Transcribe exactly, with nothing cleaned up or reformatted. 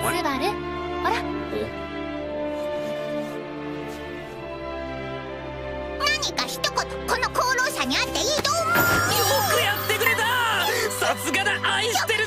スバル、ほら。 何か一言この功労者にあっていいと思う。よくやってくれた。さすがだ、愛してる。